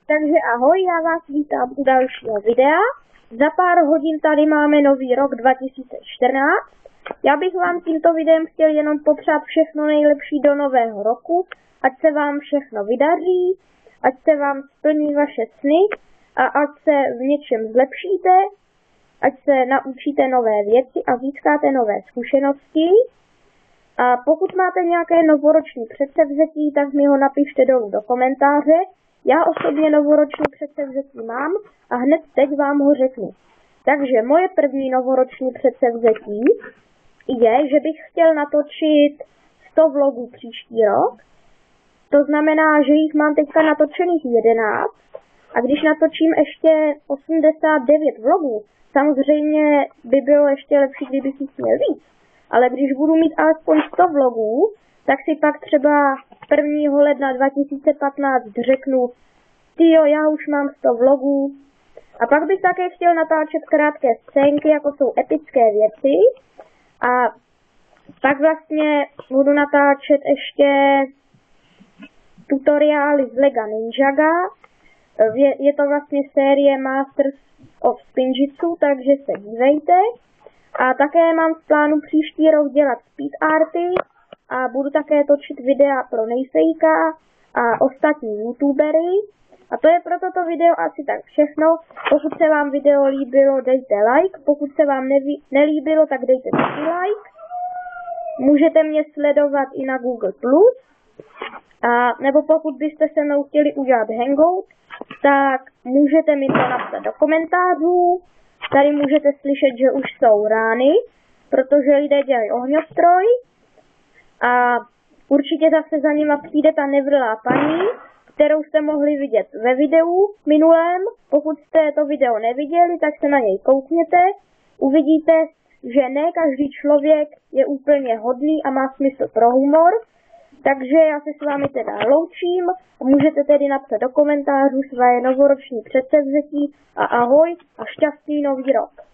Takže ahoj, já vás vítám u dalšího videa. Za pár hodin tady máme nový rok 2014. Já bych vám tímto videem chtěl jenom popřát všechno nejlepší do nového roku. Ať se vám všechno vydaří, ať se vám splní vaše sny a ať se v něčem zlepšíte, ať se naučíte nové věci a získáte nové zkušenosti. A pokud máte nějaké novoroční předsevzetí, tak mi ho napište dolů do komentáře. Já osobně novoroční předsevzetí mám a hned teď vám ho řeknu. Takže moje první novoroční předsevzetí je, že bych chtěl natočit 100 vlogů příští rok. To znamená, že jich mám teďka natočených 11 a když natočím ještě 89 vlogů, samozřejmě by bylo ještě lepší, kdybych jich měl víc. Ale když budu mít alespoň 100 vlogů, tak si pak třeba 1. ledna 2015 řeknu, tyjo, já už mám 100 vlogů. A pak bych také chtěl natáčet krátké scénky, jako jsou epické věci. A pak vlastně budu natáčet ještě tutoriály z Lega Ninjaga. Je to vlastně série Masters of Spinjitzu, takže se dívejte. A také mám v plánu příští rok dělat speed arty a budu také točit videa pro Nejfejka a ostatní youtubery. A to je pro toto video asi tak všechno. Pokud se vám video líbilo, dejte like. Pokud se vám nelíbilo, tak dejte taky like. Můžete mě sledovat i na Google+. A nebo pokud byste se mnou chtěli udělat hangout, tak můžete mi to napsat do komentářů. Tady můžete slyšet, že už jsou rány, protože lidé dělají ohňostroj. A určitě zase za nima přijde ta nevrlá paní, kterou jste mohli vidět ve videu minulém. Pokud jste to video neviděli, tak se na něj koukněte. Uvidíte, že ne každý člověk je úplně hodný a má smysl pro humor. Takže já se s vámi teda loučím. Můžete tedy napsat do komentářů své novoroční předsevzetí a ahoj a šťastný nový rok.